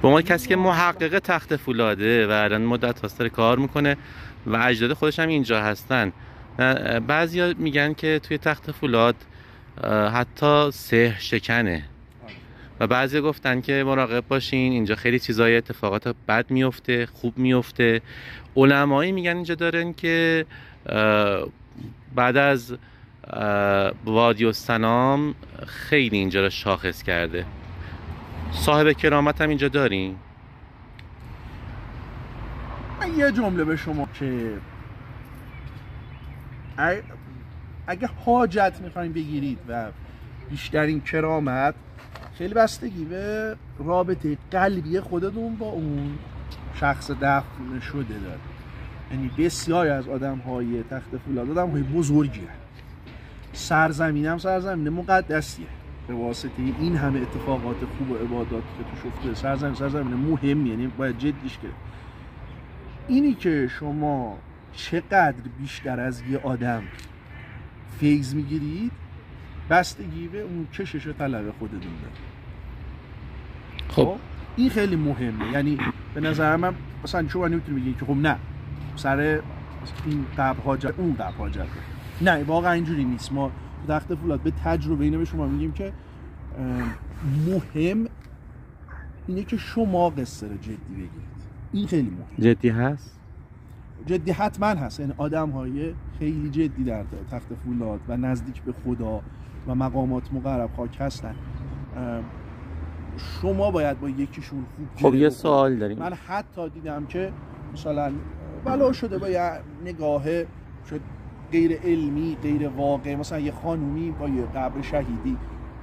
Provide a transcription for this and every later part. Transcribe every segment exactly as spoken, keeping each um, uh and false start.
به عنوان کسی که محقق تخت فولاده و الان مدت هاست داره کار میکنه و اجداد خودش هم اینجا هستن، بعضیا میگن که توی تخت فولاد حتی سحر شکنه و بعضی گفتن که مراقب باشین، اینجا خیلی چیزای اتفاقات بد میفته، خوب میفته. علمایی میگن اینجا دارن که بعد از وادی السلام خیلی اینجا رو شاخص کرده. صاحب کرامت هم اینجا دارین؟ من یه جمله به شما که اگه حاجت میخواین بگیرید و بیشترین کرامت، خیلی بستگی به رابطه قلبی خودتون با اون شخص دفن شده داره. یعنی بسیاری از آدم های تخت فولاد آدم های بزرگی هست. سرزمین هم سرزمین مقدسیه، به واسطه این همه اتفاقات خوب و عبادات که توش افتاده. سرزمین سرزمین مهم، یعنی باید جدیش کرد. اینی که شما چقدر بیشتر از یه آدم فیض میگیرید بستگی به اون کشش طلب خودتون داره. خب این خیلی مهمه. یعنی به نظر من مثلا شما نمیتونی بگید که خب نه سر این قبر حاجت اون قبر حاجت، نه واقعا اینجوری نیست. ما تخت فولاد به تجربه اینه به شما میگیم که مهم اینه که شما قصه رو جدی بگیرید. این خیلی مهم. جدی هست؟ جدی حتما هست. این آدم های خیلی جدی در تخت فولاد و نزدیک به خدا و مقامات مقرب خاک هستن. شما باید با یکیشون خوب. خب یه سوال داریم. من حتی دیدم که مثلا بلا شده با یه نگاه شد غیر علمی غیر واقع، مثلا یه خانومی با یه قبر شهیدی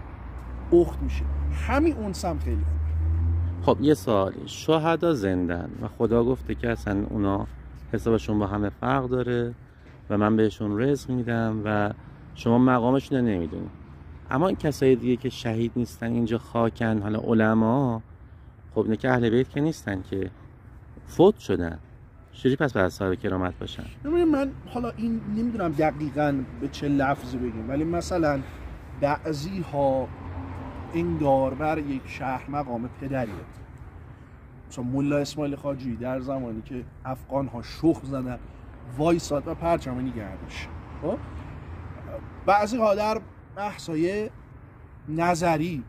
اخت میشه، همین اون سم خیلی خوب. خب یه سوالی، شهدا زندن و خدا گفته که اصلا اونا حسابشون با همه فرق داره و من بهشون رزق میدم و شما مقامشون رو نمیدونی، اما این کسای دیگه که شهید نیستن اینجا خاکن، حالا علما، خب اینا که اهل بیت که نیستن، که فوت شدن، چجوری پس باید صاحب کرامت باشن؟ من حالا این نمیدونم دقیقاً به چه لفظی بگیم، ولی مثلا بعضی ها انگار بر یک شهر مقام پدریه. مثلا ملا اسماعیل خواجی در زمانی که افغان ها شخ زدن وایساد و پرچم نگهداشت. خب بعضی ها در بحثای نظری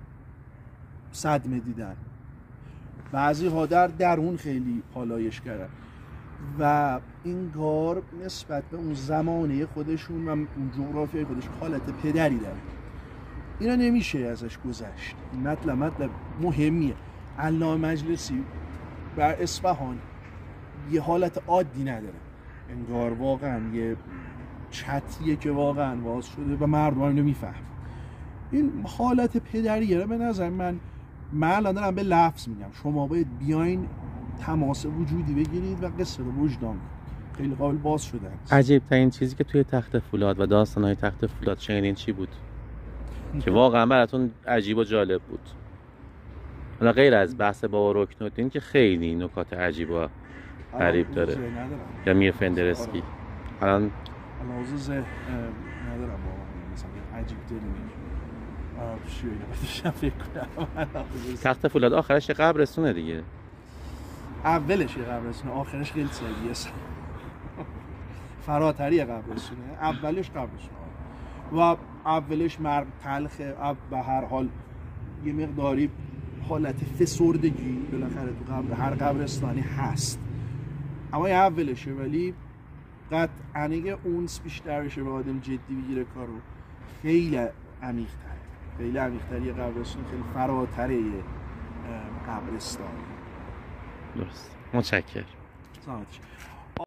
صدمه دیدن، بعضی ها در درون خیلی پالایش کردن و انگار نسبت به اون زمانه خودشون و اون جغرافیای خودشون حالت پدری دارن. اینا نمیشه ازش گذشت. این مطلب مطلب مهمیه. علامه مجلسی بر اصفهان یه حالت عادی نداره، انگار واقعا یه چتیه که واقعا باز شده و مردم اینو میفهم. این حالت پدریه. به نظر من من الان دارم به لفظ میگم، شما باید بیاین تماس وجودی بگیرید و قصه رو وجدان خیلی قابل باز شده است. عجیب ترین چیزی که توی تخت فولاد و داستان‌های تخت فولاد شنیدین چی بود که واقعا براتون عجیب و جالب بود؟ حالا غیر از بحث با رکنالدین که خیلی نکات عجیب و غریب داره، یا میر فندرسکی. الان علاوه ز ندارم واقعا، مثلا عجیب داریم چی بگم فکر کنم. تخت فولاد آخرش یه قبرستونه دیگه. اولش یه قبرستونه، آخرش خیلی سریه. فراتری قبرستونه، اولش قبرستونه و اولش مرگ تلخه و هر حال یه مقداری حالت فسردگی بالاخره تو قبر هر قبرستانی هست، اما یه اولشه. ولی قطعاً اگه اونس بیشتر بشه و آدم جدی بگیره کارو، خیلی عمیق‌تره، خیلی عمیق‌تره. یه قبرستان خیلی فراتره یه قبرستان. درست. متشکرم. سلامتش.